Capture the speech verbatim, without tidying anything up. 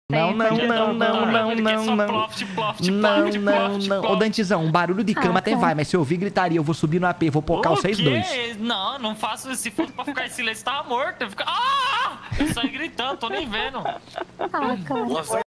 Não, não, não, não, não, não, não. Não, não, não. Ô, Dantezão, um barulho de cama Ah, até tá. vai, mas se eu ouvir gritaria, eu vou subir no A P, vou pocar vocês dois. Não, não faço isso. Se fosse pra ficar em silêncio, tava morto. Eu fico... Ah! Eu saí gritando, tô nem vendo. Ah, cara.